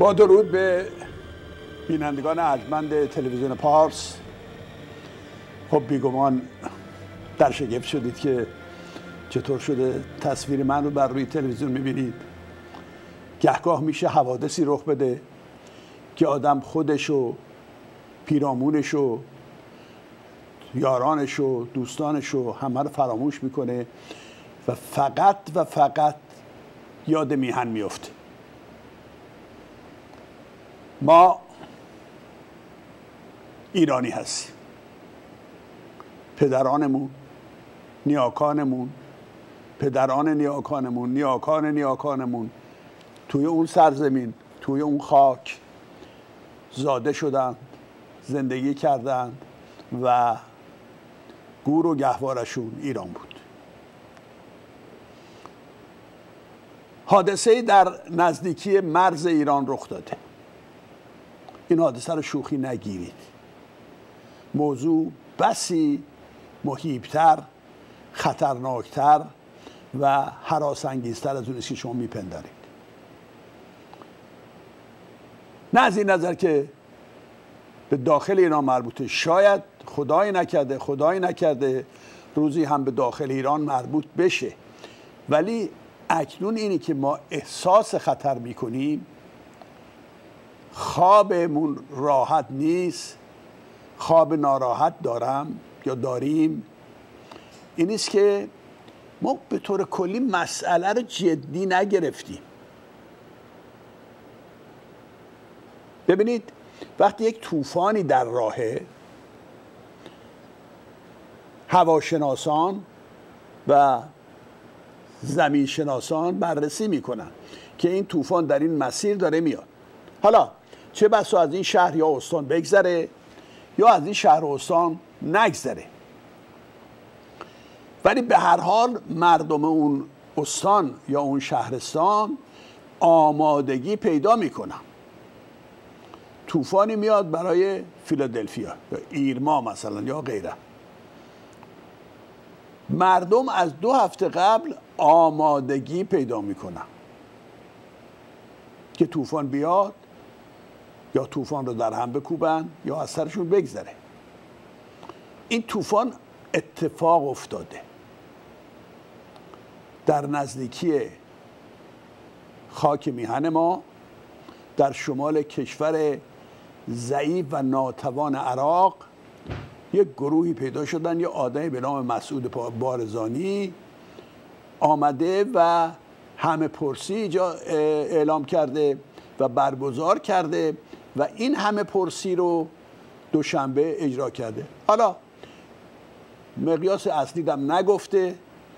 با درود به بینندگان ارجمند تلویزیون پارس. خب بیگمان در شگفت شدید که چطور شده تصویر من رو بر روی تلویزیون میبینید. گهگاه میشه حوادثی رخ بده که آدم خودشو، پیرامونشو، یارانشو، دوستانشو همه رو فراموش میکنه و فقط یاد میهن میفته. ما ایرانی هستیم. پدرانمون، نیاکانمون، پدران نیاکانمون، نیاکان نیاکانمون توی اون سرزمین، توی اون خاک زاده شدند، زندگی کردند و گور و گهوارشون ایران بود. حادثه در نزدیکی مرز ایران رخ داده. این حادثه رو شوخی نگیرید. موضوع بسی مهیبتر، خطرناکتر و هراس‌انگیزتر از اون است که شما میپندارید. نه از این نظر که به داخل ایران مربوطه، شاید خدای نکرده روزی هم به داخل ایران مربوط بشه، ولی اکنون اینی که ما احساس خطر میکنیم، خوابمون راحت نیست، خواب ناراحت داریم، این است که ما به طور کلی مسئله رو جدی نگرفتیم. ببینید وقتی یک طوفانی در راهه، هواشناسان و زمینشناسان بررسی میکنن که این طوفان در این مسیر داره میاد. حالا چه بسا از این شهر یا استان بگذره یا از این شهر و استان نگذره، ولی به هر حال مردم اون استان یا اون شهرستان آمادگی پیدا میکنن. طوفانی میاد برای فیلادلفیا یا ایرما مثلا یا غیره، مردم از 2 هفته قبل آمادگی پیدا میکنن که طوفان بیاد یا طوفان رو در هم بکوبن یا از سرشون بگذره. این طوفان اتفاق افتاده در نزدیکی خاک میهن ما، در شمال کشور ضعیف و ناتوان عراق. یک گروهی پیدا شدن، یه آدمی به نام مسعود بارزانی آمده و همه پرسی اعلام کرده و برگزار کرده و این همه پرسی رو دوشنبه اجرا کرده. حالا مقیاس اصلی هم نگفته،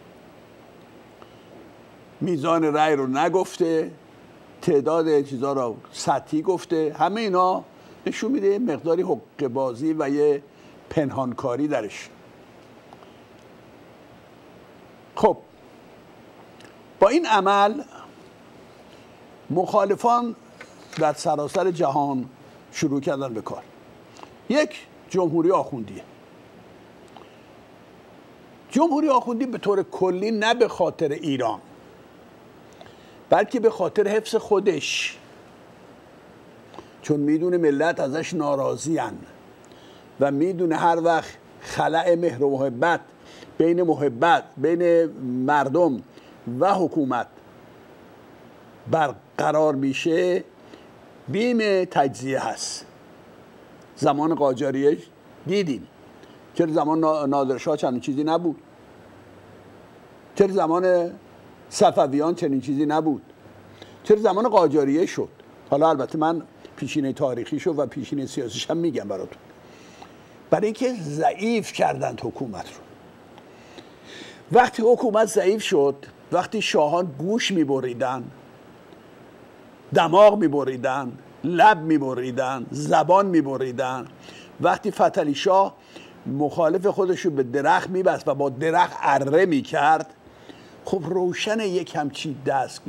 میزان رأی رو نگفته، تعداد چیزا رو سطحی گفته. همه اینا نشون میده مقداری حقه‌بازی و یه پنهانکاری درش. خب با این عمل مخالفان در سراسر جهان شروع کردن به کار. یک، جمهوری آخوندیه. جمهوری آخوندی به طور کلی نه به خاطر ایران بلکه به خاطر حفظ خودش، چون میدونه ملت ازش ناراضی‌اند و میدونه هر وقت خلأ مهر و محبت بین مردم و حکومت برقرار میشه، بیم تجزیه هست. زمان قاجاریه دیدیم، چرا زمان نادرشاه چنین چیزی نبود؟ چرا زمان صفویان چنین چیزی نبود؟ چرا زمان قاجاریه شد؟ حالا البته من پیشینه تاریخیشو و پیشینه سیاسیش هم میگم براتون. برای اینکه ضعیف کردند حکومت رو. وقتی حکومت ضعیف شد، وقتی شاهان گوش میبریدن، دماغ میبریدن، لب میبریدن، زبان میبریدن، وقتی فتحعلی شاه مخالف خودشو به درخت میبست و با درخت اره میکرد، خب روشن یک همچی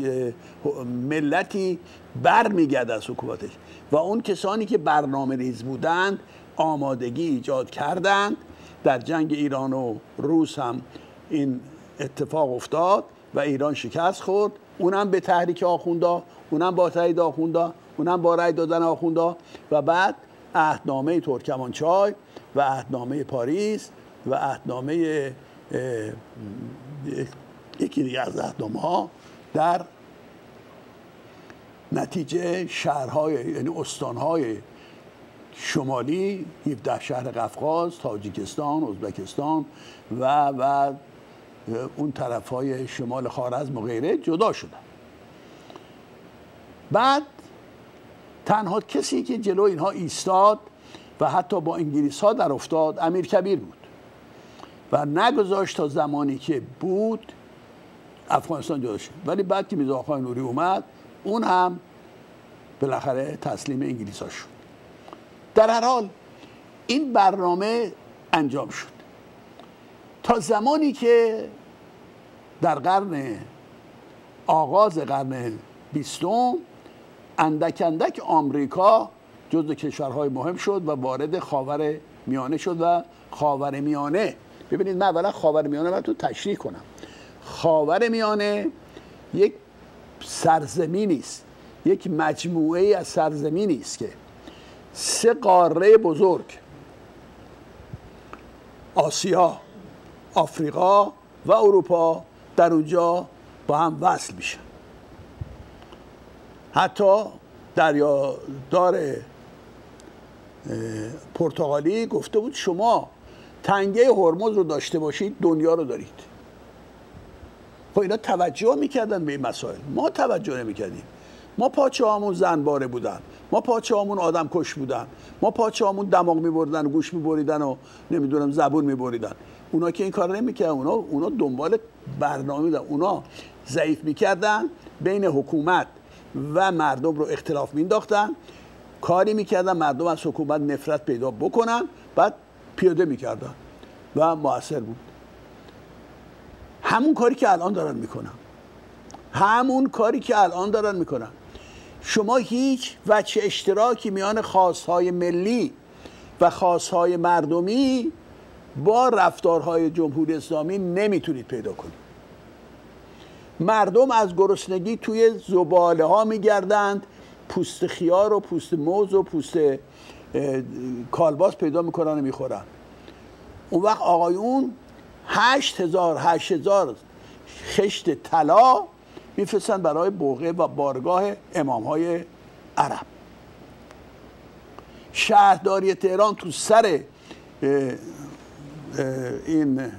ملتی بر میگرد از حکومتش و اون کسانی که برنامه ریز بودند آمادگی ایجاد کردند. در جنگ ایران و روس هم این اتفاق افتاد و ایران شکست خورد، اونم به تحریک آخوندا، اونم با تایید آخوندا اونم با رأی دادن آخوندا. و بعد عهدنامه ترکمانچای و عهدنامه پاریس و عهدنامه یکی دیگه از عهدنامه ها در نتیجه شهرهای یعنی استانهای شمالی 17 شهر قفقاز، تاجیکستان، ازبکستان و اون طرفهای شمال خوارزم و غیره جدا شدن. بعد تنها کسی که جلو اینها ایستاد و حتی با انگلیس ها در افتاد امیرکبیر بود و نگذاشت تا زمانی که بود افغانستان جدا شد. ولی بعد که میرزا آقای نوری اومد اون هم بالاخره تسلیم انگلیس ها شد. در هر حال این برنامه انجام شد تا زمانی که در آغاز قرن 20 اندک اندک آمریکا جزو کشورهای مهم شد و وارد خاور میانه شد. و خاور میانه، ببینید من اولا خاور میانه رو تو تشریح کنم. خاور میانه یک سرزمینی است، یک مجموعه از سرزمینی است که 3 قاره بزرگ، آسیا، آفریقا و اروپا، در اونجا با هم وصل میشن. حتی دریادار پرتغالی گفته بود شما تنگه هرمز رو داشته باشید دنیا رو دارید. خب اینا توجه میکردن به این مسائل، ما توجه نمیکردیم. ما پادشاهامون زنباره بودن، ما پادشاهامون آدم کش بودن، ما پادشاهامون دماغ میبردن و گوش میبریدن و نمیدونم زبون میبریدن. اونا که این کار نمیکردن، اونا دنبال برنامه بودن. اونا ضعیف میکردن، بین حکومت و مردم رو اختلاف مینداختن، کاری میکردن مردم از حکومت نفرت پیدا بکنن، بعد پیاده میکردن و مؤثر بود. همون کاری که الان دارن میکنن. شما هیچ وجه اشتراکی میان خواستهای ملی و خواستهای مردمی با رفتارهای جمهوری اسلامی نمیتونید پیدا کنید. مردم از گرسنگی توی زباله ها میگردند، پوست خیار و پوست موز و پوست کالباس پیدا میکنن و میخورن. اون وقت آقایون 8000 خشت طلا میفرستن برای بوقه و بارگاه امامهای عرب. شهرداری تهران تو سر این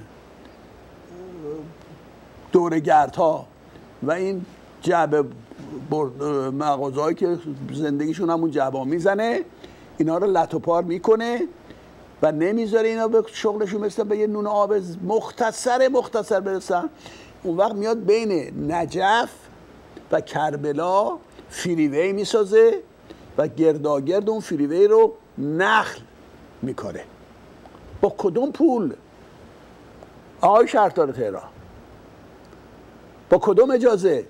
دورگردها و این جعبه مغازه‌هایی که زندگیشون همون جعبه میزنه، اینا رو لط و پار میکنه و نمیذاره اینا به شغلشون مثل به یه نون آب مختصر برسن. اون وقت میاد بین نجف و کربلا فریوی میسازه و گرداگرد اون فریوی رو نخل میکنه. با کدوم پول؟ آقای شهردار تهران با کدوم اجازه؟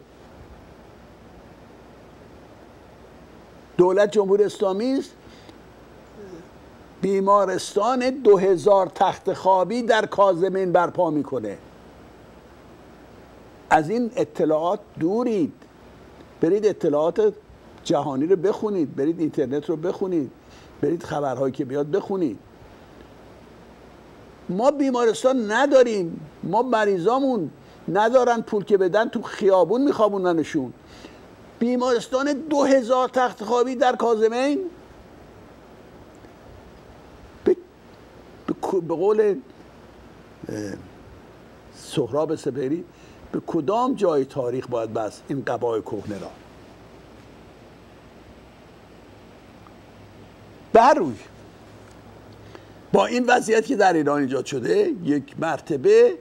دولت جمهوری اسلامی است بیمارستان 2000 تخت خوابی در کاظمین برپا میکنه. از این اطلاعات دورید، برید اطلاعات جهانی رو بخونید، برید اینترنت رو بخونید، برید خبرهایی که بیاد بخونید. ما بیمارستان نداریم، ما مریضامون ندارن پول که بدن تو خیابون میخوابوننشون. بیمارستان 2000 تخت خوابی در کاظمین به قول سهراب سپهری به کدام جای تاریخ باید بس این قبای کهنه را؟ به هر روی با این وضعیت که در ایران ایجاد شده، یک مرتبه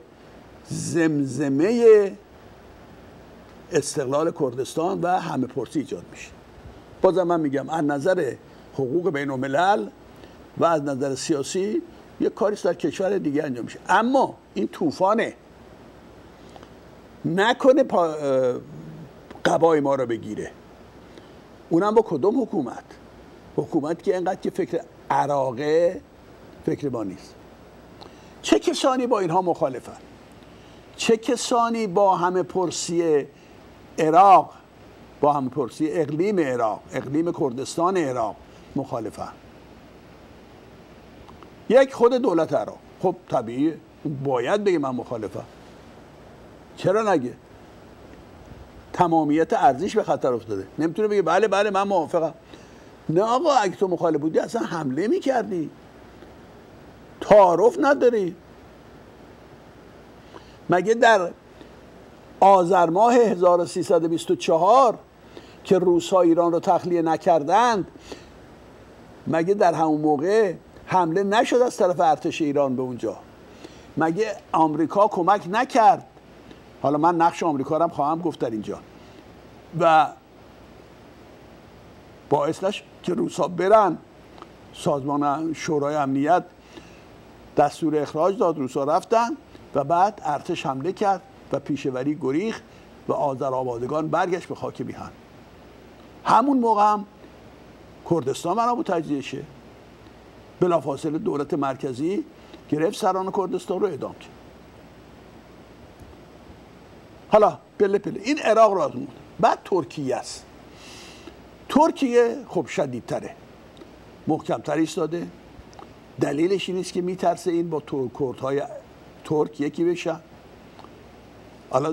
زمزمه استقلال کردستان و همه پرسی ایجاد میشه. بازم من میگم از نظر حقوق بین الملل و از نظر سیاسی یک کاریست در کشور دیگه انجام میشه، اما این طوفانه نکنه قبای ما رو بگیره. اونم با کدوم حکومت؟ حکومت که اینقدر که فکر عراقه فکر ما نیست. چه کسانی با اینها مخالفن؟ چه کسانی با همه پرسی عراق با هم پرسی اقلیم عراق، اقلیم کردستان عراق مخالفن. یک، خود دولت عراق، خب طبیعیه باید بگه من مخالفم. چرا نگه؟ تمامیت ارزش به خطر افتاده، نمیتونه بگه بله بله من موافقم. نه آقا، اگه تو مخالف بودی اصلا حمله میکردی، تعارف نداری. مگه در آذر ماه 1324 که روس‌ها ایران رو تخلیه نکردند، مگه در همون موقع حمله نشد از طرف ارتش ایران به اونجا؟ مگه آمریکا کمک نکرد؟ حالا من نقش آمریکا رو هم خواهم گفت در اینجا. و باعث نشد که روس‌ها برن. سازمان شورای امنیت دستور اخراج داد، روس‌ها رفتن و بعد ارتش حمله کرد و پیشوری گریخت و آذرآبادگان برگشت به خاک میهن. همون موقع هم کردستان بنا بود تجزیه شه. بلافاصله دولت مرکزی گرفت سران کردستان رو اعدام کرد. حالا پله پله این عراق رو آزمود. بعد ترکیه است. ترکیه خب شدیدتره، محکمتر ایستاده. دلیلش این است که میترسه این با کردهای ترک یکی بشن. حالا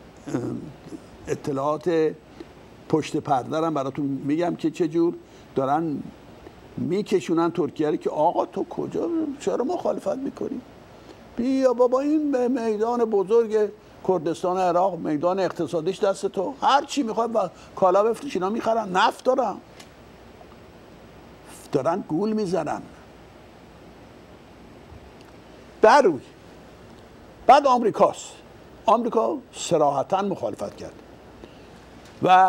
اطلاعات پشت پرده هم براتون میگم که چجور دارن میکشونن ترکیه رو که آقا تو کجا، چرا مخالفت میکنی؟ بیا بابا، این میدان بزرگ کردستان عراق، میدان اقتصادیش دست تو، هر چی میخوای کالا بفروش، اینا میخرن، نفت دارن گول میزنن. در روی بعد آمریکاست. آمریکا صراحتاً مخالفت کرد و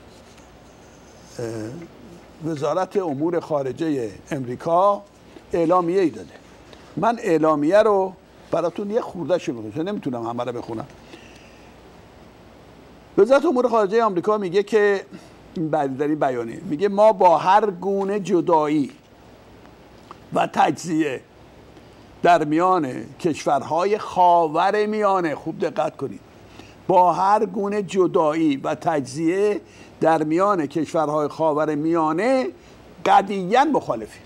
وزارت امور خارجه امریکا اعلامیه ای داده. من اعلامیه رو براتون یه خورده‌شو میگم، نمیتونم همه رو بخونم. وزارت امور خارجه آمریکا میگه که در این بیانیه میگه ما با هر گونه جدایی و تجزیه در میان کشورهای خاورمیانه، خوب دقت کنید، با هر گونه جدایی و تجزیه در میان کشورهای خاورمیانه قطعاً مخالفیم.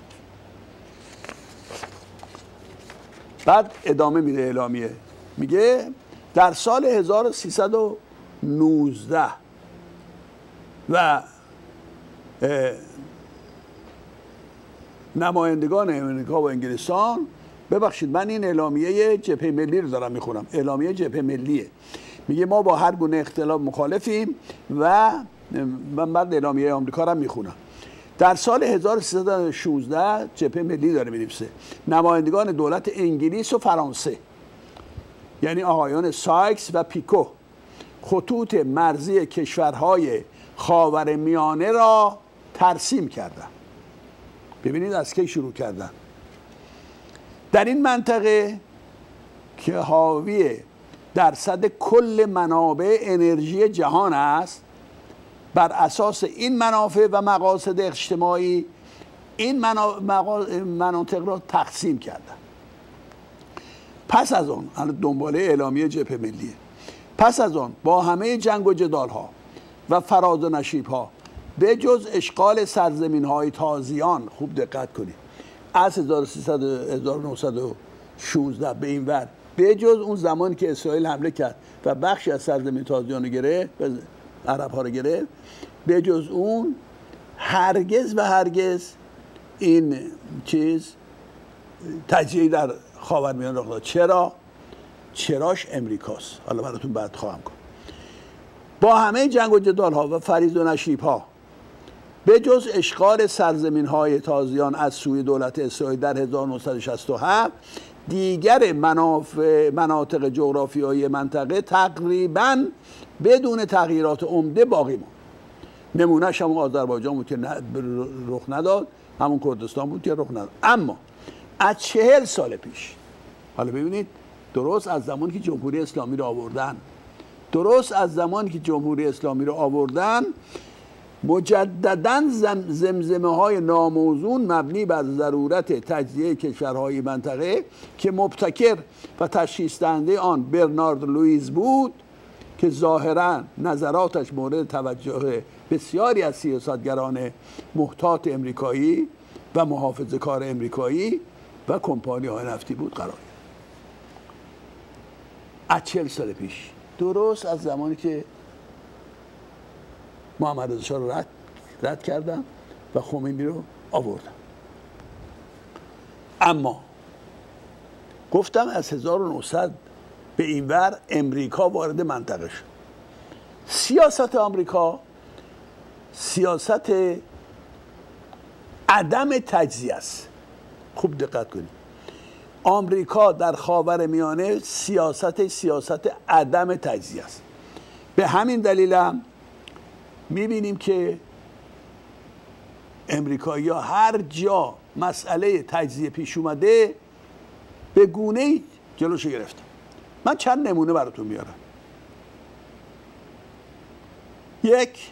بعد ادامه میده اعلامیه، میگه در سال 1319 و نمایندگان امریکا و انگلستان، ببخشید من این اعلامیه جبهه ملی رو دارم میخونم، اعلامیه جبهه ملیه، میگه ما با هر گونه اختلاف مخالفیم و من بعد اعلامیه آمریکا رو میخونم. در سال 1316 جبهه ملی داره می‌نویسه نمایندگان دولت انگلیس و فرانسه، یعنی آقایان سایکس و پیکو، خطوط مرزی کشورهای خاورمیانه را ترسیم کردند. ببینید از کی شروع کردن. در این منطقه که حاوی درصد کل منابع انرژی جهان است، بر اساس این منافع و مقاصد اجتماعی این مناطق را تقسیم کردن. پس از آن، دنباله اعلامیه جبهه ملیه، پس از آن با همه جنگ و جدال ها و فراز و نشیب ها، به جز اشغال سرزمین های تازیان، خوب دقت کنید، از 1916 به این ور، به جز اون زمانی که اسرائیل حمله کرد و بخشی از سرزمین تازیان رو گرفت، عرب ها رو گرفت، به جز اون هرگز و هرگز این چیز تجزیه در خاورمیانه رخ داد. چرا؟ چراش امریکاست. حالا براتون بعد خواهم گفت. با همه جنگ و جدال ها و فریض و نشیب ها، به جز اشغال سرزمین های تازیان از سوی دولت اسرائیل در 1967، دیگر مناطق جغرافیایی منطقه تقریباً بدون تغییرات عمده باقی ماند. نمونهش همون آذربایجان بود که رخ نداد، همون کردستان بود که رخ نداد. اما از 40 سال پیش، حالا ببینید، درست از زمانی که جمهوری اسلامی رو آوردن، مجدداً زمزمه های ناموزون مبنی بر ضرورت تجزیه کشورهای منطقه که مبتکر و تشخیص دهنده آن برنارد لوئیس بود که ظاهراً نظراتش مورد توجه بسیاری از سیاستگران محتاط امریکایی و محافظه‌کار امریکایی و کمپانی‌های نفتی بود قرار گرفت. از 40 سال پیش، درست از زمانی که محمد رضا شاه رو رد کردن و خمینی رو آوردن. اما گفتم از 1900 به این ور امریکا وارد منطقه شد. سیاست آمریکا سیاست عدم تجزیه است. خوب دقت کنید. آمریکا در خاورمیانه سیاست عدم تجزیه است. به همین دلیل هم میبینیم که امریکایی‌ها هر جا مسئله تجزیه پیش اومده به گونه‌ای جلوشو گرفتن. من چند نمونه براتون میارم. یک،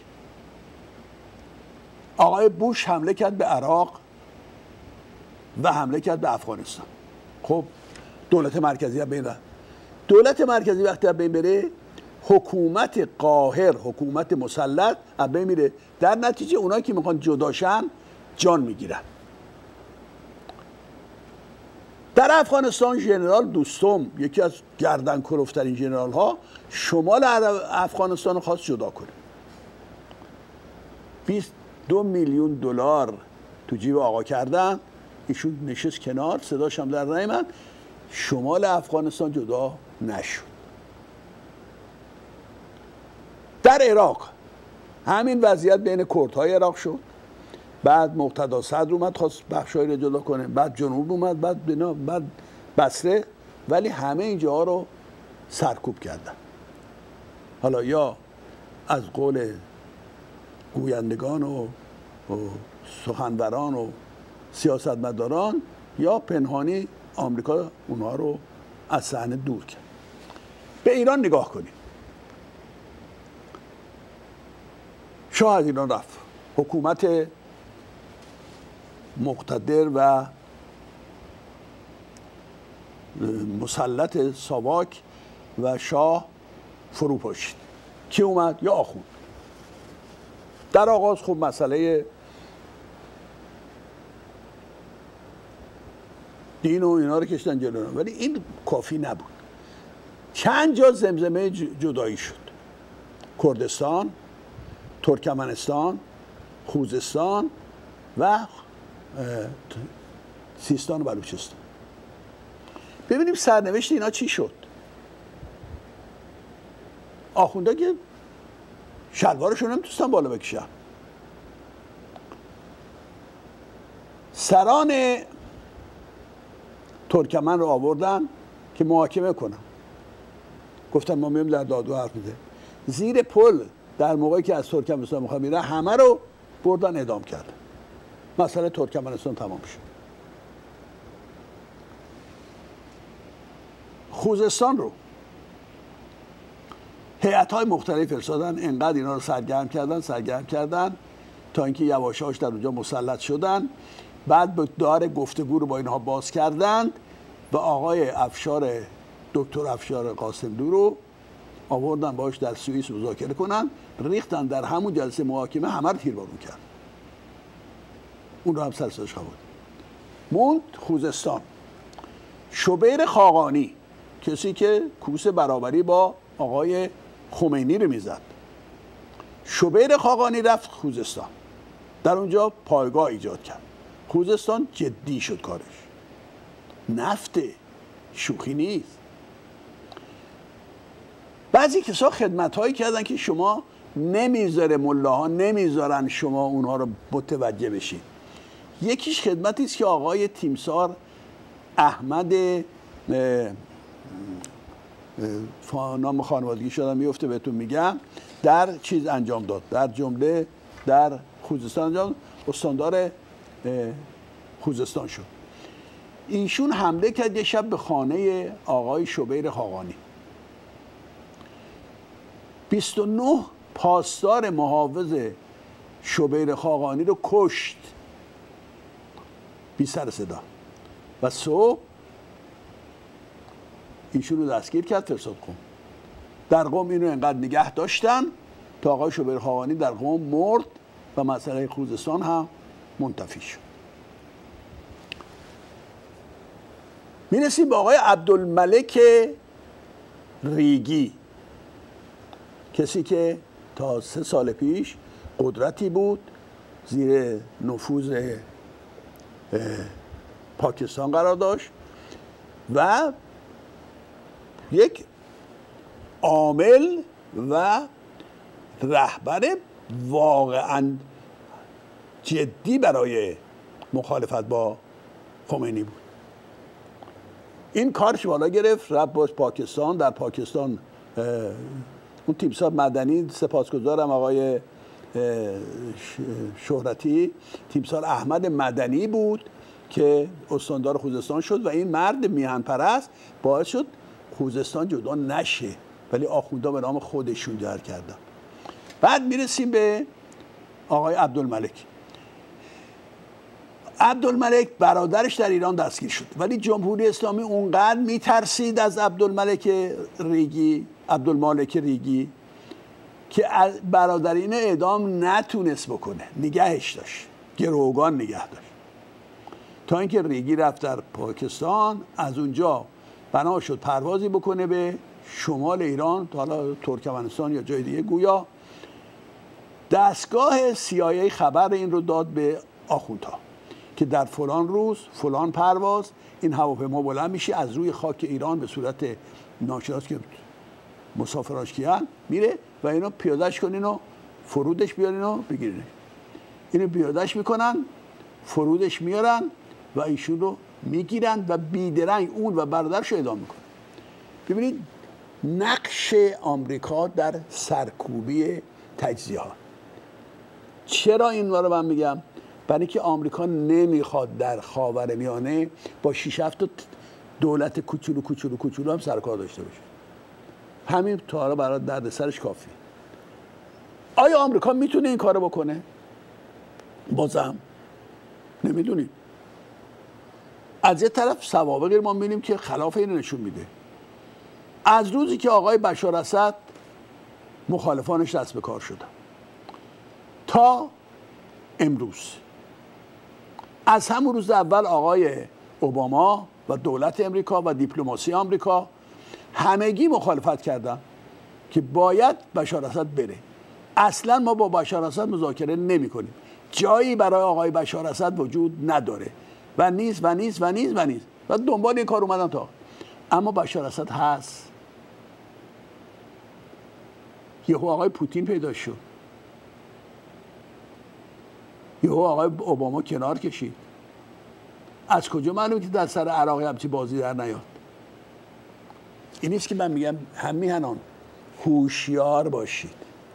آقای بوش حمله کرد به عراق و حمله کرد به افغانستان. خب دولت مرکزی از بین رفت. دولت مرکزی وقتی از بین بره، حکومت قاهر، حکومت مسلط از بین میره. در نتیجه اونایی که میخوان جداشن جان میگیرن. در افغانستان ژنرال دوستم، یکی از گردن کلفترین ژنرال ها، شمال افغانستان رو خواست جدا کنه. 22 میلیون دلار تو جیب آقا کردن، ایشون نشست کنار، صداش هم در نیامد، شمال افغانستان جدا نشد. در عراق همین وضعیت بین کردهای عراق شد. بعد مقتدا صدر اومد خواست بخشایی رو جدا کنه، بعد جنوب اومد، بعد بصره، ولی همه اینجاها رو سرکوب کردن. حالا یا از قول گویندگان و سخنوران و سیاستمداران، یا پنهانی آمریکا اونها رو از صحنه دور کرد. به ایران نگاه کنید. شاه از ایران رفت. حکومت مقتدر و مسلط ساواک و شاه فرو پاشید. کی اومد؟ یا آخوند. در آغاز خوب مسئله دین و اینا رو کشتن جلو، ولی این کافی نبود. چند جا زمزمه جدایی شد. کردستان، ترکمنستان، خوزستان و سیستان و بلوچستان. ببینیم سرنوشت اینا چی شد. آخونده که شلوارشون نمیتونستن بالا بکشن. سران ترکمن رو آوردن که محاکمه کنن. گفتن ما میایم در دادگاه حرف میزنیم. زیر پل در موقعی که از ترکمنستان میخواد میره، همه رو بردن اعدام کردن. مسئله ترکمنستان تمام شد. خوزستان رو هیئت‌های مختلف فرستادن، انقدر اینا رو سرگرم کردن تا اینکه یواشاش در اونجا مسلط شدن. بعد به دار گفتگو رو با اینها باز کردند و آقای دکتر افشار قاسملو رو آوردن باش در سوئیس مذاکره کنن. ریختن در همون جلسه محاکمه، همه رو تیربارون کرد. اون رو هم سرسازش بود. موند خوزستان. شوبیر خاقانی، کسی که کوس برابری با آقای خمینی رو میزد، شوبیر خاقانی رفت خوزستان، در اونجا پایگاه ایجاد کرد. خوزستان جدی شد کارش. نفت شوخی نیست. بعضی کسا خدمت‌هایی کردن که شما نمیذاره، ملاها نمیذارن شما اونها رو متوجه بشین. یکیش خدمتی است که آقای تیمسار احمد، نام خانوادگی شدم میفته بهتون میگم، در چیز انجام داد، در جمله در خوزستان انجام، استاندار خوزستان شد. ایشون حمله کرد یه شب به خانه آقای شوبیر خاقانی. 29 پاسدار محافظ شوبیر خاقانی رو کشت بی سر صدا و صبح ایشون رو دستگیر کرد، فرستاد خون. در قم اینو انقدر نگه داشتن تا آقای شوبرخوانی در قم مرد و مسئله خوزستان هم منتفی شد. میرسیم به آقای عبدالملک ریگی، کسی که تا 3 سال پیش قدرتی بود، زیر نفوذ پاکستان قرار داشت و یک عامل و رهبر واقعا جدی برای مخالفت با خمینی بود. این کارش بالا گرفت، رفت باش پاکستان. در پاکستان اون تیمسار مدنی، سپاسگزارم آقای شهرتی، تیمسار احمد مدنی بود که استاندار خوزستان شد و این مرد میهن پرست باعث شد خوزستان جدا نشه، ولی آخوندا به نام خودشون جر کردن. بعد میرسیم به آقای عبدالملک. عبدالملک برادرش در ایران دستگیر شد، ولی جمهوری اسلامی اونقدر میترسید از عبدالملک ریگی که برادرین اعدام نتونست بکنه، نگهش داشت، گروگان نگه داشت، تا اینکه ریگی رفت در پاکستان. از اونجا بنا شد پروازی بکنه به شمال ایران، تا حالا ترکمنستان یا جای دیگه. گویا دستگاه CIA خبر این رو داد به آخوندها که در فلان روز فلان پرواز این هواپیما بلند میشه از روی خاک ایران به صورت ناشناس که مسافراش کیان میره و اینو پیادهش کنین و فرودش بیارین و بگیرین. اینو پیادهش میکنن، فرودش میارن و ایشون رو میگیرن و بیدرنگ اون و برادرش رو اعدام میکنن. ببینید نقش آمریکا در سرکوبی تجزیه ها. چرا این رو من میگم؟ برای اینکه آمریکا نمیخواد در خاورمیانه با 6 7 دولت کوچولو هم سرکار داشته باشه. همین تا حالا برای دردسرش کافیه. آیا آمریکا میتونه این کارو بکنه؟ بازم نمیدونیم. از یه طرف سوابقی ما میبینیم که خلاف این نشون میده. از روزی که آقای بشار اسد مخالفانش دست به کار شدن تا امروز، از همون روز اول آقای اوباما و دولت امریکا و دیپلماسی آمریکا همگی مخالفت کردن که باید بشار اسد بره. اصلا ما با بشار اسد مذاکره نمی کنیم، جایی برای آقای بشار اسد وجود نداره و نیست و نیست و نیست و نیست و دنبال این کار اومدن تا. اما بشار اسد هست. یهو آقای پوتین پیدا شد، یهو آقای اوباما کنار کشید. از کجا معلومه که در سر عراق همچی بازی در نیاد؟ این نیست که من میگم همیهنان هوشیار باشید.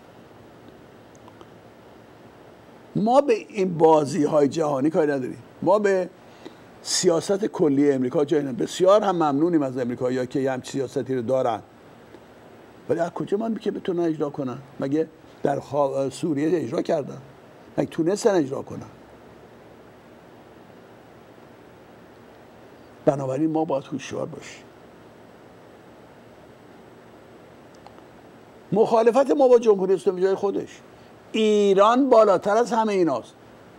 ما به این بازی های جهانی کاری نداریم. ما به سیاست کلی امریکا جایی نداریم. بسیار هم ممنونیم از امریکایی‌ها که همچین سیاستی رو دارن، ولی از کجا من که بتونن اجرا کنن؟ مگه در سوریه اجرا کردن؟ مگه تونستن اجرا کنن؟ بنابراین ما باید هوشیار باشیم. مخالفت ما با جمهوری اسلامی جای خودش. ایران بالاتر از همه ایناست.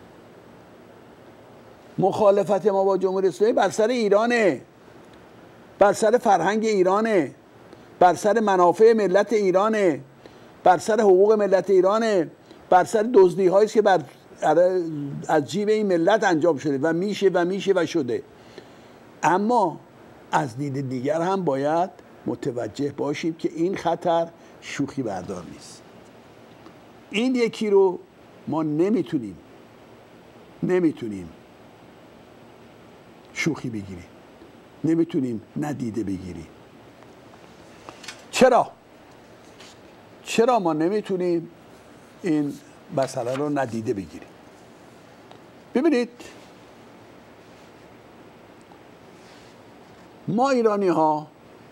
مخالفت ما با جمهوری اسلامی بر سر ایرانه، بر سر فرهنگ ایرانه، بر سر منافع ملت ایرانه، بر سر حقوق ملت ایرانه، بر سر دزدی هایی که از جیب این ملت انجام شده و میشه و میشه و شده. اما از دید دیگر هم باید متوجه باشیم که این خطر شوخی بردار نیست. این یکی رو ما نمیتونیم شوخی بگیریم، نمیتونیم ندیده بگیریم. چرا ما نمیتونیم این مسئله رو ندیده بگیریم؟ ببینید ما ایرانی ها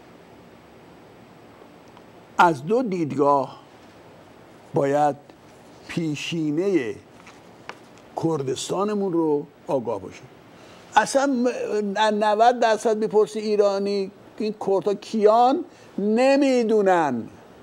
از 2 دیدگاه باید پیشینه کردستانمون رو آگاه باشیم. اصلا 90% میپرسی ایرانی این کردها کیان، نمیدونن.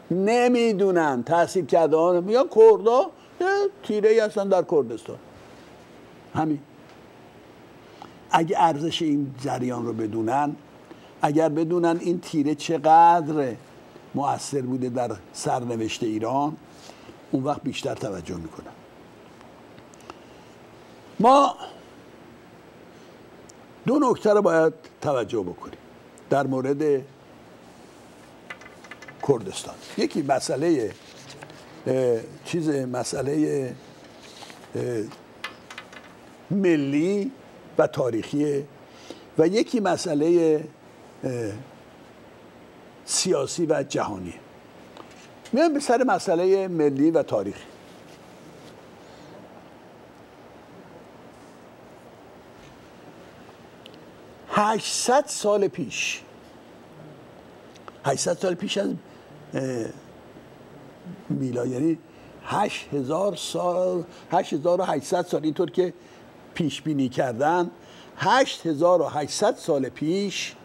نمیدونن تحصیل کرده ها میگن کردا تیره ای هستن در کردستان. همین. اگه ارزش این جریان رو بدونن، اگر بدونن این تیره چقدر مؤثر بوده در سرنوشت ایران، اون وقت بیشتر توجه میکنن. ما دو نکته رو باید توجه بکنیم در مورد کردستان. یکی مسئله مسئله ملی و تاریخی و یکی مسئله سیاسی و جهانی. میام به سر مسئله ملی و تاریخی. هشتصد سال پیش 800 سال پیش از میلاد، یعنی 8000 سال 8800 سال اینطور که پیش بینی کردن، 8800 سال پیش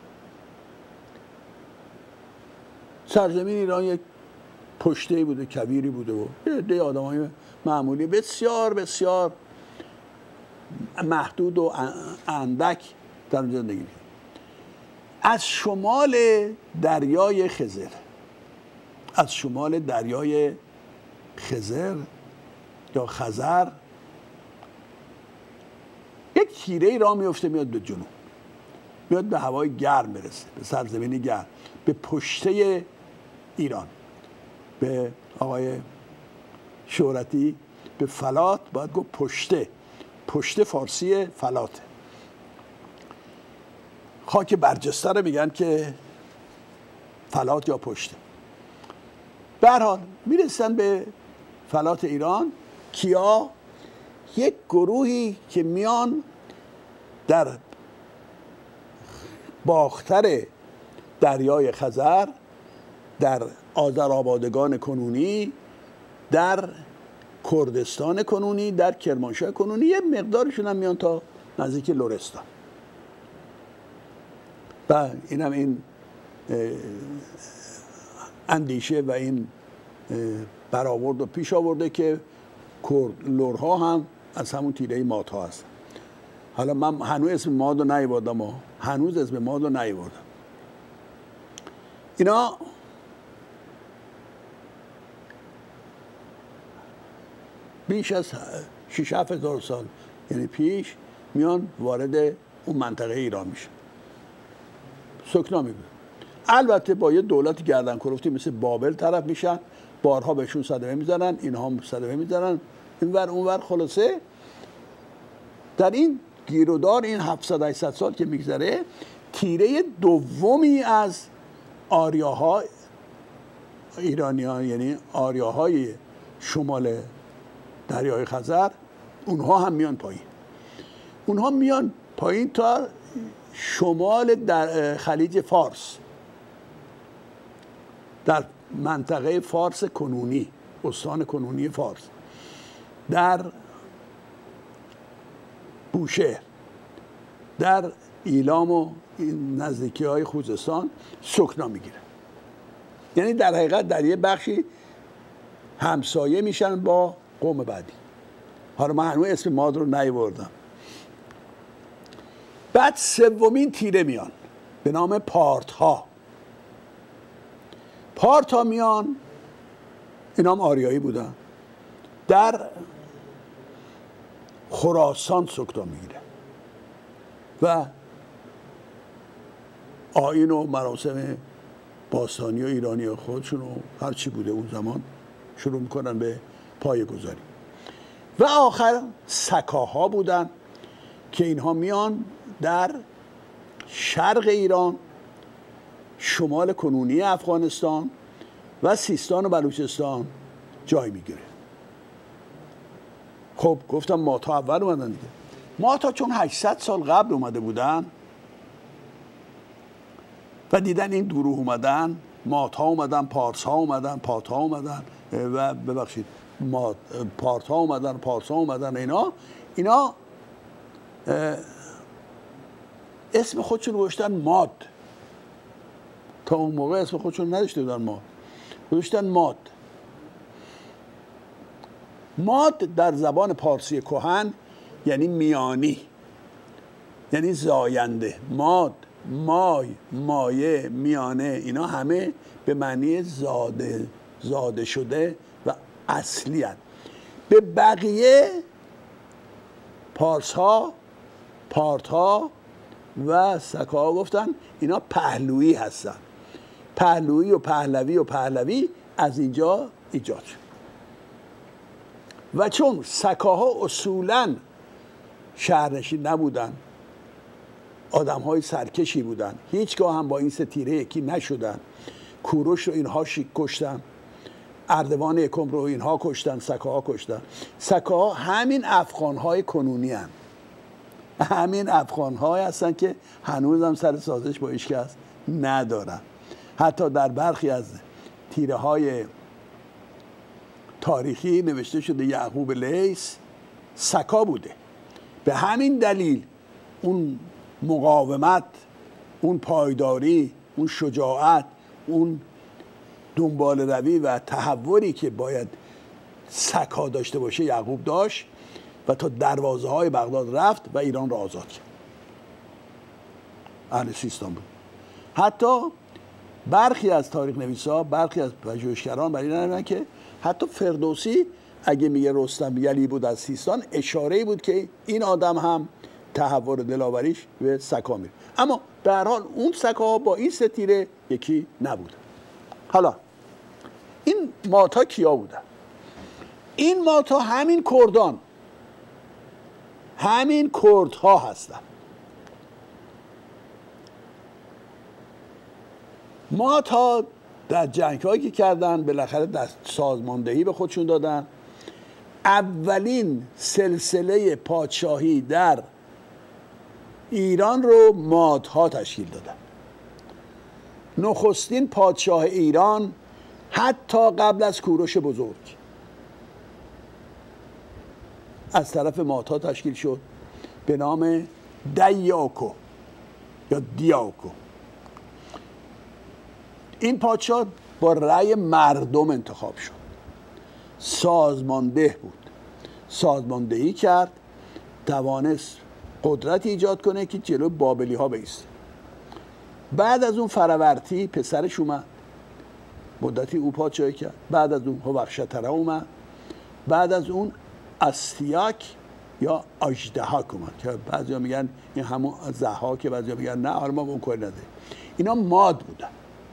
سرزمین ایران یک پشته بوده، کبیری بوده و عده آدمای معمولی بسیار بسیار محدود و اندک در اونجا زندگی می‌کردن. از شمال دریای خزر، از شمال دریای خزر یا خزر یک تیره ای راه میفته میاد به جنوب، میاد به هوای گرم برسه، به سرزمین گرم، به پشته ایران، به آقای شهرتی به فلات باید گفت پشته. پشته فارسی فلاته. خاک برجسته رو میگن که فلات یا پشته. به هر حال میرسن به فلات ایران. کیا؟ یک گروهی که میان در باختر دریای خزر، در آذرآبادگان کنونی، در کردستان کنونی، در کرمانشاه کنونی، یه مقدارشون هم میان تا نزدیک لرستان. و این هم این اندیشه و این برآورد و پیش آورده که لرها هم از همون تیره مادها هستن. حالا من هنوز اسم ماد رو نیاوردم، هنوز اسم ماد رو نیاوردم. اینا بیش از 6-7 هزار سال یعنی پیش میان وارد اون منطقه ایران میشن، سکنا میگن. البته با یه دولت گردن کلفتی مثل بابل طرف میشن، بارها بهشون صدمه میزنن، اینها هم صدمه میزنن، اینور اونور. خلاصه در این گیرودار این 700-800 سال که میگذره، تیره دومی از آریاها ایرانیان، یعنی آریاهای شمال دریای خزر، اونها هم میان پایین. اونها میان پایین تا شمال در خلیج فارس، در منطقه فارس کنونی، استان کنونی فارس، در بوشهر، در ایلام و نزدیکی های خوزستان سکنا میگیره. یعنی در حقیقت در یه بخشی همسایه میشن با قوم بعدی. حالا من هنوز اسم ماد رو نیاوردم. بعد سومین تیره میان به نام پارتها. پارتها میان، اینا هم آریایی بودن، در خراسان سکنا میگیره و آیین و مراسم باستانی و ایرانی خودشون و هر چی بوده اون زمان شروع میکنن به پایه‌گذاری. و آخر سکاها بودن که اینها میان در شرق ایران، شمال کنونی افغانستان و سیستان و بلوچستان جای میگیره. خب گفتم مادها اول اومدن دیگه. مادها چون 800 سال قبل اومده بودن و دیدن این گروه اومدن، مادها اومدن، پارسها اومدن، پاتها اومدن و ببخشید پارتها اومدن، پارسها اومدن، اینا اسم خودشون رو گذاشتن ماد. تا اون موقع اسم خودشون نداشته بودن ماد. گذاشتن ماد. ماد در زبان پارسی کهن یعنی میانی، یعنی زاینده. ماد، مای، مایه، میانه، اینا همه به معنی زاده شده و اصلی هست. به بقیه پارس ها، پارت ها و سکه ها گفتن اینا پهلویی هستن. پهلویی و پهلوی و پهلوی از اینجا ایجاد شد. و چون سکه ها اصولاً شهرنشین نبودن، آدم های سرکشی بودن، هیچگاه هم با این ستیره یکی نشدن. کوروش رو اینها کشتن، اردوان یکم رو اینها کشتن، سکه ها کشتن. سکه ها همین افغان های کنونی هستن. همین افغان های هستن که هنوز هم سر سازش با هیچ کس ندارن. حتی در برخی از تیره های تاریخی نوشته شده یعقوب لیث سکا بوده. به همین دلیل اون مقاومت، اون پایداری، اون شجاعت، اون دنبال روی و تحوری که باید سکا داشته باشه یعقوب داشت و تا دروازه های بغداد رفت و ایران را آزاد کرد. اهل سیستان بود. حتی برخی از تاریخ نویسا، برخی از پژوهشگران برای این نمیدن که حتی فردوسی اگه میگه رستم یلی بود از سیستان، اشاره‌ای بود که این آدم هم تحور دلاوریش به سکا میره. اما به هر حال اون سکا با این ستیره یکی نبود. حالا این ماتا کیا بودن؟ این ماتا همین کردان، همین کردها هستن. ماتا در جنگ‌هایی که کردن بالاخره دست سازماندهی به خودشون دادن. اولین سلسله پادشاهی در ایران رو مادها تشکیل دادن. نخستین پادشاه ایران حتی قبل از کوروش بزرگ از طرف مادها تشکیل شد به نام دیاکو یا دیاکو. این پادشاه با رأی مردم انتخاب شد. سازمانده بود، سازماندهی کرد، توانست قدرت ایجاد کنه که جلو بابلی ها بیسته. بعد از اون فرورتی پسرش اومد، مدتی او پادشاهی کرد. بعد از اون هوخشتره اومد. بعد از اون استیاک یا اژدهاک اومد که بعضیا میگن این همون ضحاک، بعضیا میگن نه حالا ما اون کاری نداریم. اینا ماد بودن.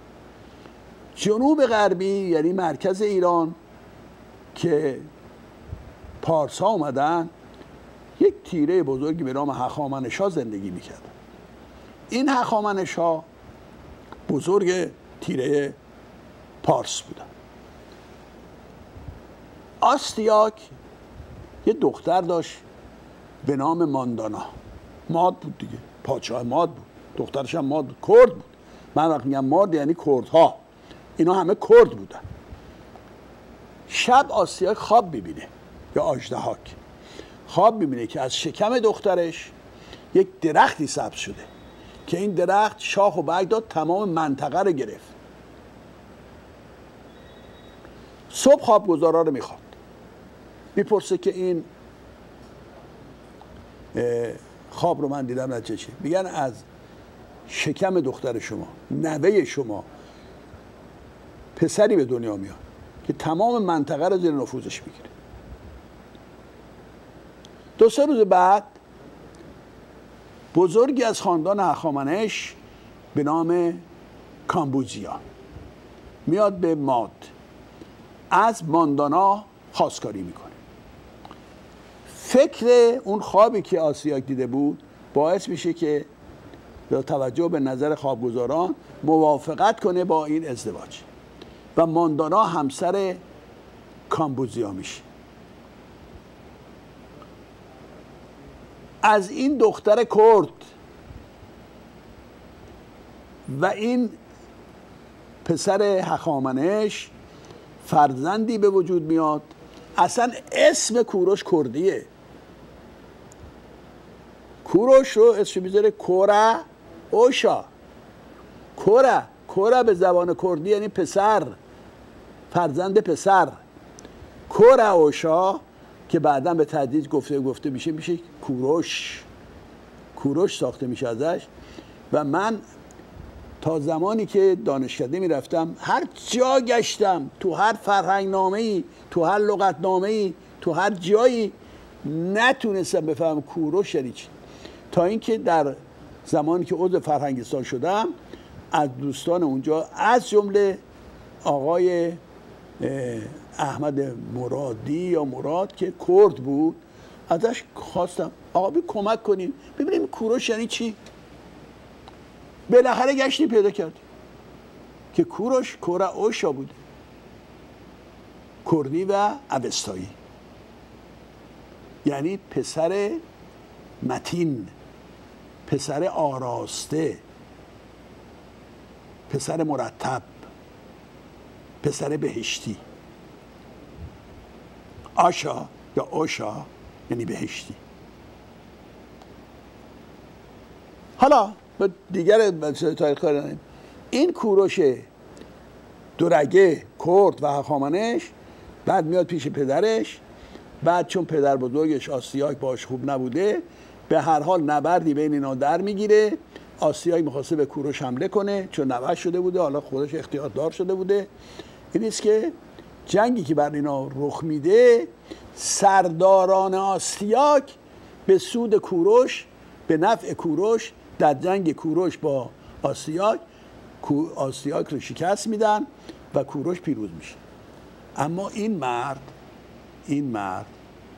جنوب غربی یعنی مرکز ایران که پارس ها اومدن، یک تیره بزرگی به نام هخامنش‌ها زندگی میکردن. این هخامنش‌ها بزرگ تیره پارس بودن. آستیاک یه دختر داشت به نام ماندانا. ماد بود دیگه، پادشاه ماد بود، دخترش هم ماد بود، کرد بود. من وقتی میگم ماد یعنی کردها، اینا همه کرد بودن. شب آستیاک خواب میبینه یا اژدهاک خواب میبینه که از شکم دخترش یک درختی سبز شده که این درخت شاخ و برگ داد، تمام منطقه رو گرفت. صبح خوابگزارا رو میخواد، میپرسه که این خواب رو من دیدم نتیجه چی؟ میگن از شکم دختر شما، نوه شما، پسری به دنیا میاد که تمام منطقه رو زیر نفوذش میگیره. 2-3 روز بعد بزرگی از خاندان هخامنش به نام کامبوزیا میاد به ماد، از ماندانا خواستگاری میکنه. فکر اون خوابی که آستیاک دیده بود باعث میشه که با توجه به نظر خوابگزاران موافقت کنه با این ازدواج و ماندانا همسر کامبوزیا میشه. از این دختر کرد و این پسر هخامنش فرزندی به وجود میاد. اصلا اسم کوروش کردیه. کوروش رو اسمش میذاره کورا اوشا. کورا به زبان کردی یعنی پسر. فرزند پسر کوروشا که بعدا به تدریج گفته میشه کوروش ساخته میشه ازش. و من تا زمانی که دانشکده میرفتم هر جا گشتم، تو هر فرهنگ نامه‌ای، تو هر لغت نامه‌ای، تو هر جایی نتونستم بفهمم کوروش یعنی چی، تا اینکه در زمانی که عضو فرهنگستان شدم از دوستان اونجا از جمله آقای احمد مرادی یا مراد که کرد بود ازش خواستم آقا بی کمک کنیم ببینیم کوروش یعنی چی. بالاخره گشتیم پیدا کردیم که کوروشا بوده، کردی و اوستایی، یعنی پسر متین، پسر آراسته، پسر مرتب، پسر بهشتی. آشا یا اوشا یعنی بهشتی. حالا به دیگر تاریخ کار نداریم. این کوروش دورگه کرد و هخامنش بعد میاد پیش پدرش، بعد چون پدر بزرگش آسیاک باش خوب نبوده به هر حال نبردی بین اینا در میگیره. آسیاک میخواسته به کوروش حمله کنه چون نوش شده بوده، حالا خودش اختیاردار شده بوده. این است که جنگی که بر اینا رخ میده سرداران آسیاک به سود کوروش، به نفع کوروش در جنگ کوروش با آسیاک رو شکست میدن و کوروش پیروز میشه. اما این مرد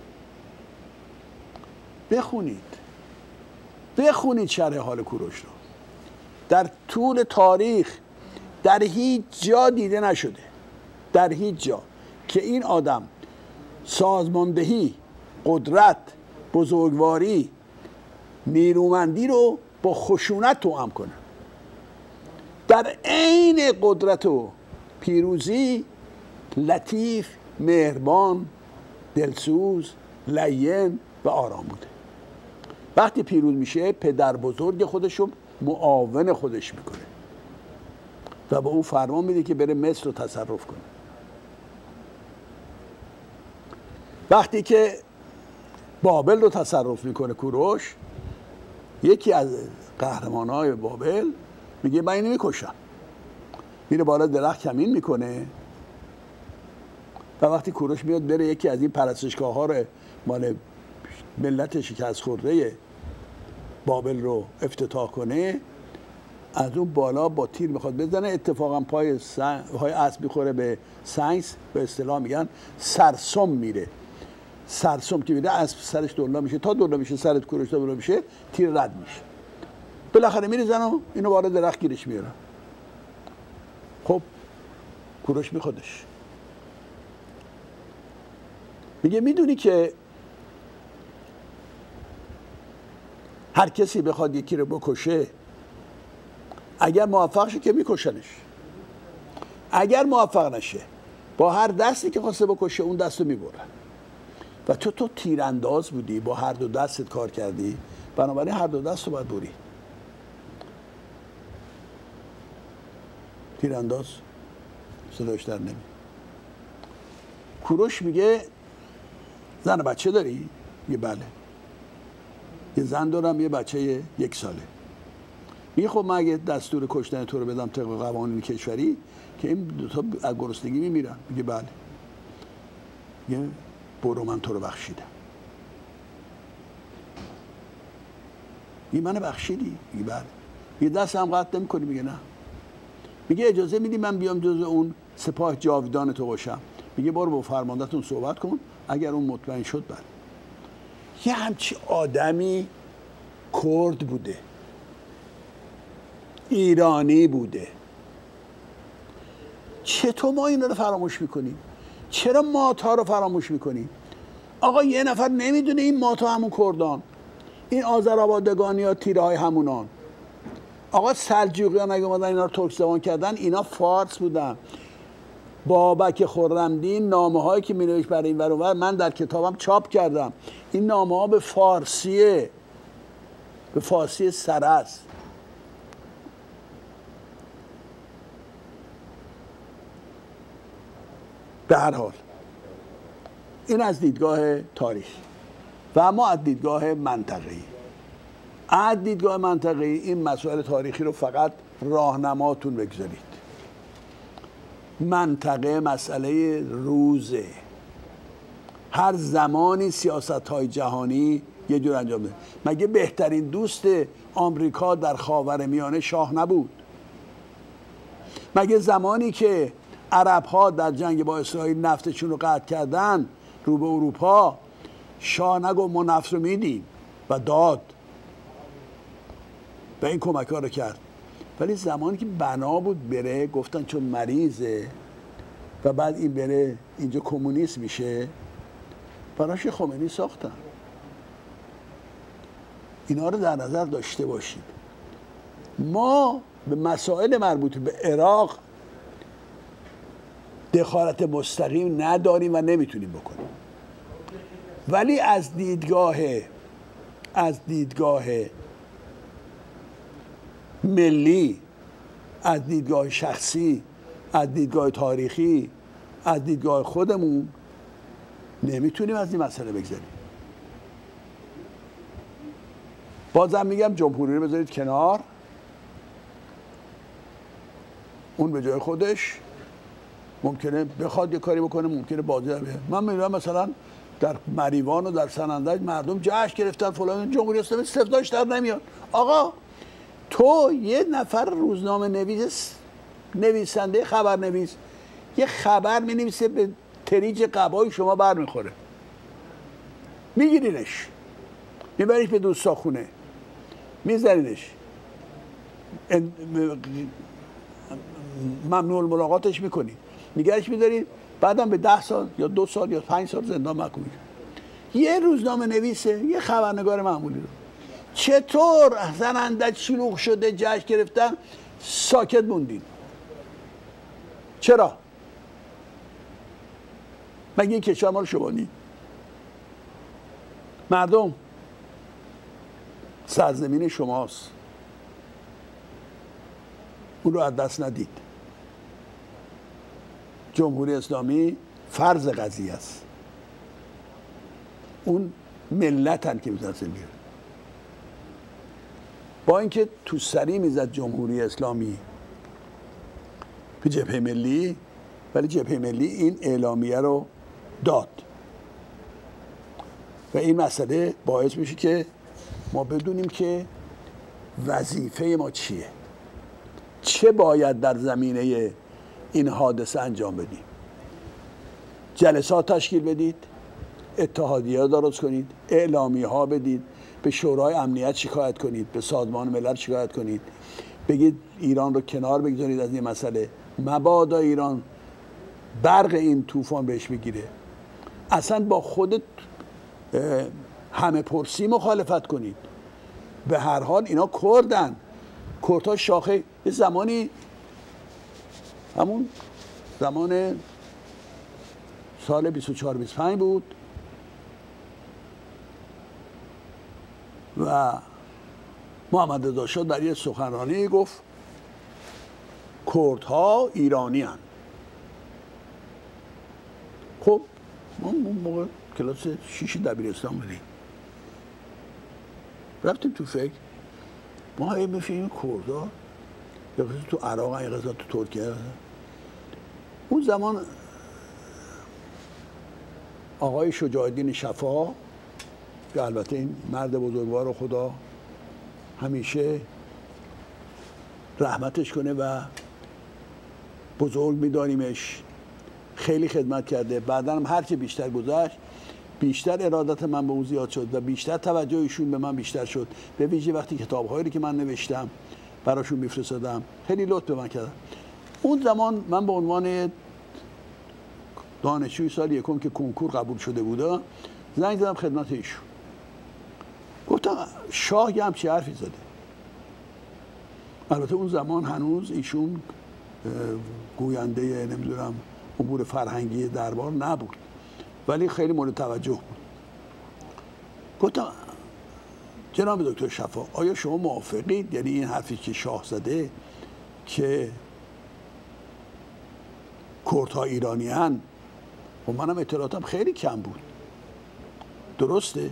بخونید شرح حال کوروش رو، در طول تاریخ در هیچ جا دیده نشده، در هیچ جا که این آدم سازماندهی، قدرت، بزرگواری، نیرومندی رو با خشونت توأم کنه. در عین قدرت و پیروزی لطیف، مهربان، دلسوز، لین و آرام بوده. وقتی پیروز میشه پدر بزرگ خودش رو معاون خودش میکنه و به او فرمان میده که بره مصر رو تصرف کنه. وقتی که بابل رو تصرف میکنه کوروش، یکی از قهرمانهای بابل میگه من اینو میکشم، میره بالا درخت کمین میکنه و وقتی کوروش میاد بره یکی از این پرستشگاه ها رو مال ملت شکست خورده بابل رو افتتاح کنه، از اون بالا با تیر میخواد بزنه، اتفاقا پای اسب میخوره به سنگ، به اصطلاح میگن سرسم میره. سرسم که میره اسب سرش دولا میشه، تا دولا میشه سرت کوروش دولا میشه تیر رد میشه، بالاخره میریزن و اینو بالا درخت گیرش میارن. خب کوروش میخوادش میگه میدونی که هر کسی بخواد یکی رو بکشه اگر موفق شه که میکشنش، اگر موفق نشه با هر دستی که خواسته بکشه اون دست رو میبرن و تو تیرانداز بودی، با هر دو دستت کار کردی، بنابراین هر دو دست رو باید بری. تیرانداز صداش در نمی. کوروش میگه زن و بچه داری؟ میگه بله. یه زن دارم یه بچه 1 ساله. میگه خب من اگه دستور کشتن تو رو بدم طبق قوانین کشوری که این دوتا از گرسنگی میمیرن؟ میگه بله. میگه برو من تو رو بخشیدم. میگه منو بخشیدی؟ میگه بله. میگه دست هم قطع نمی‌کنی؟ میگه نه. میگه اجازه میدی من بیام جزء اون سپاه جاویدان تو باشم؟ میگه برو با فرماندهتون صحبت کن، اگر اون مطمئن شد بله. یه همچی آدمی کرد بوده، ایرانی بوده. چطور ما اینا رو فراموش میکنیم؟ چرا ماتا رو فراموش میکنیم؟ آقا یه نفر نمیدونه این ماتا همون کردان، این آذربایجانی ها تیره های همونان. آقا سلجوقیان اگه اومدن اینا رو ترک زبان کردن اینا فارس بودن. بابک خرمدین نامه هایی که مینوشت برای این ور اون ور من در کتابم چاپ کردم. این نامه ها به فارسیه، به فارسی سره است. به هر حال این از دیدگاه تاریخی و اما از دیدگاه منطقه‌ای. از دیدگاه منطقه‌ای این مسائل تاریخی رو فقط راهنماتون بگذارید. منطقه مسئله روزه. هر زمانی سیاست‌های جهانی یه جور انجام ده. مگه بهترین دوست آمریکا در خاورمیانه شاه نبود؟ مگه زمانی که عرب‌ها در جنگ با اسرائیل نفتشون رو قطع کردن رو به اروپا، شاه نگفت ما نفت رو میدیم و داد و این کمک ها رو کرد؟ ولی زمانی که بنا بود بره، گفتن چون مریضه و بعد این بره اینجا کمونیست میشه، براش خمینی ساختن. اینا رو در نظر داشته باشید. ما به مسائل مربوط به عراق دخالت مستقیم نداریم و نمیتونیم بکنیم، ولی از دیدگاه ملی، از دیدگاه شخصی، از دیدگاه تاریخی، از دیدگاه خودمون نمیتونیم از این مسئله بگذاریم. بازم میگم جمهوری رو بذارید کنار، اون به جای خودش ممکنه بخواد یه کاری بکنه، ممکنه بازی در بیاره. من میدونم مثلا در مریوان و در سنندج مردم جشن گرفتن فلان، جمهوری اسلامی استفداش در نمیاد. آقا تو یه نفر روزنامه نویسنده خبرنویس یه خبر می‌نویسه به تریج قبای شما بر میخوره، میگیرینش میبریش به دوستاخونه، میذارینش، ممنوع الملاقاتش میکنی، نگرش میدارید، بعدم به 10 سال یا 2 سال یا 5 سال زندان محکوم میشه. یه روزنامه نویسه، یه خبرنگار معمولی رو چطور زنندت شلوغ شده جشن گرفتن ساکت موندین؟ چرا؟ مگه این کشور ما رو شبانی؟ مردم سرزمین شماست، اون رو از دست ندید. جمهوری اسلامی فرض قضیه است، اون ملتن که میتونست میگه. با اینکه تو سری میزد جمهوری اسلامی به جبهه ملی، ولی جبهه ملی این اعلامیه رو داد و این مسئله باعث میشه که ما بدونیم که وظیفه ما چیه، چه باید در زمینه این حادثه انجام بدیم. جلسات تشکیل بدید، اتحادیه درست کنید، اعلامیه ها بدید، به شورای امنیت شکایت کنید، به سازمان ملل شکایت کنید، بگید ایران رو کنار بگذارید از این مسئله، مبادا ایران برق این طوفان بهش بگیره. اصلا با خودت همه پرسی مخالفت کنید. به هر حال اینا کردن، کردها شاخه. یه زمانی همون زمان سال 24-25 بود و محمد رضا شاه در یه سخنرانی گفت کردها ایرانی هن. خب ما اون موقع کلاس 6 دبیرستان بودیم، رفتیم تو فکر، ما هی میفهمیم کردها یا قصد تو عراق، یا قصد تو ترکیه. اون زمان آقای شجاع الدین شفا که البته این مرد بزرگوار خدا همیشه رحمتش کنه و بزرگ میدانیمش، خیلی خدمت کرده. بعدا هم هرچه بیشتر گذشت بیشتر ارادت من به او زیاد شد و بیشتر توجه ایشون به من بیشتر شد، به ویژه وقتی کتاب‌هایی که من نوشتم براشون میفرستادم خیلی لطف به من کردن. اون زمان من به عنوان دانشجوی سال یکم که کنکور قبول شده بودم زنگ زدم خدمت ایشون، گفتم شاه یه همچی حرفی زده. البته اون زمان هنوز ایشون گوینده نمیدونم امور فرهنگی دربار نبود، ولی خیلی مورد توجه بود. گفتم جناب دکتر شفا آیا شما موافقید؟ یعنی این حرفی که شاه زده که کردها ایرانی هن خب منم اطلاعاتم خیلی کم بود. درسته؟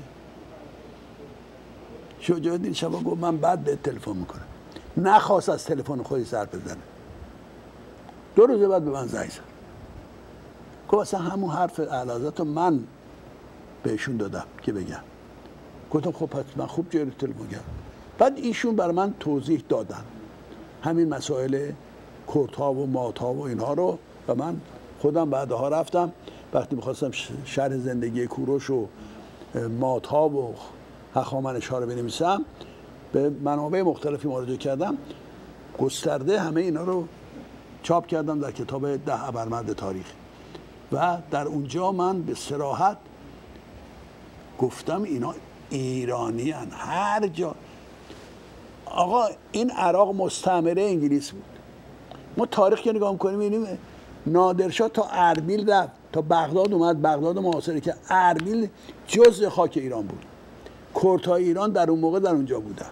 شجاع الدین شبا گفت من بعد به تلفن میکنم. نخواست از تلفن خودش سر بزنه. 2 روز بعد به من زنگ زد. گفت اصلا همون حرف اعلیحضرت رو من بهشون دادم که بگم. گفتم خب پس من خوب جوری تلفن کردم. بعد ایشون برای من توضیح دادن همین مسائل کردها و ماتها و اینها رو، و من خودم بعدها رفتم وقتی میخواستم شرح زندگی کوروش و ماتها و هخامنش‌ها رو بنویسم، به منابع مختلفی مراجعه کردم، گسترده همه اینا رو چاپ کردم در کتاب 10 ابرمرد تاریخ. و در اونجا من به صراحت گفتم اینا ایرانی هن. هر جا آقا این عراق مستعمره انگلیس بود. ما تاریخ که نگاه می‌کنیم می‌بینیم نادرشاه تا اربیل رفت، تا بغداد اومد، بغداد محاصره که اربیل جزء خاک ایران بود. کردهای ایران در اون موقع در اونجا بودن.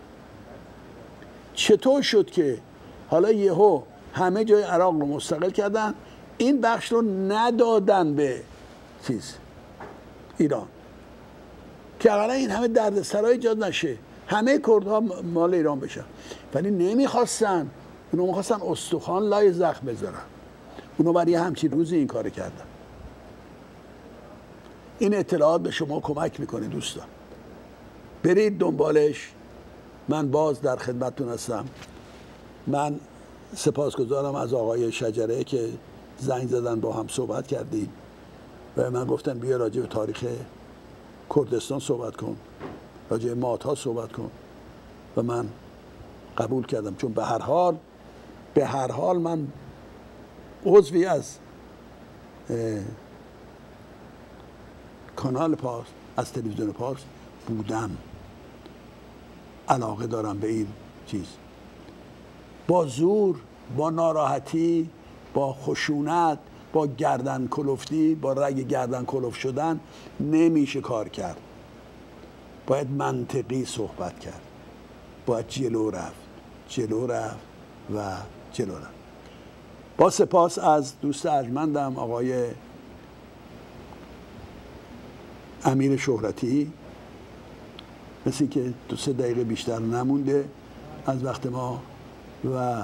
چطور شد که حالا یهو همه جای عراق رو مستقل کردن، این بخش رو ندادن به ایران که اقلا این همه دردسرای ایجاد نشه، همه کردها مال ایران بشن؟ ولی نمیخواستن. اونا میخواستن استخوان لای زخم بذارن. اونا برای همچین روزی این کار کردن. این اطلاعات به شما کمک میکنه دوستان، برید دنبالش. من باز در خدمتتون هستم. من سپاسگزارم از آقای شجره که زنگ زدن، با هم صحبت کردیم و من گفتن بیا راجع به تاریخ کردستان صحبت کن، راجع به ماتها صحبت کن، و من قبول کردم. چون به هر حال من عضوی از کانال پارس، از تلویزیون پارس بودم، علاقه دارم به این چیز. با زور، با ناراحتی، با خشونت، با گردن کلفتی، با رگ گردن کلفت شدن نمیشه کار کرد. باید منطقی صحبت کرد، باید جلو رفت و جلو رفت. با سپاس از دوست ارجمندم آقای امیر شهرتی، مثل که 2-3 دقیقه بیشتر نمونده از وقت ما و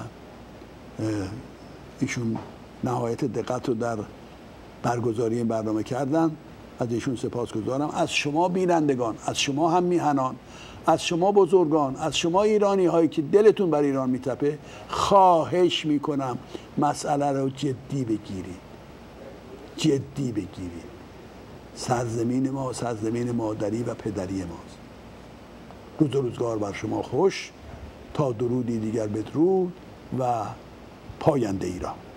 ایشون نهایت دقت رو در برگزاری این برنامه کردن. از ایشون سپاسگزارم. از شما بینندگان، از شما هم میهنان، از شما بزرگان، از شما ایرانی هایی که دلتون بر ایران میتپه، خواهش میکنم مسئله رو جدی بگیرید. سرزمین ما سرزمین مادری و پدری ماست. روز و روزگار بر شما خوش. تا درودی دیگر بدرود و پاینده ایران.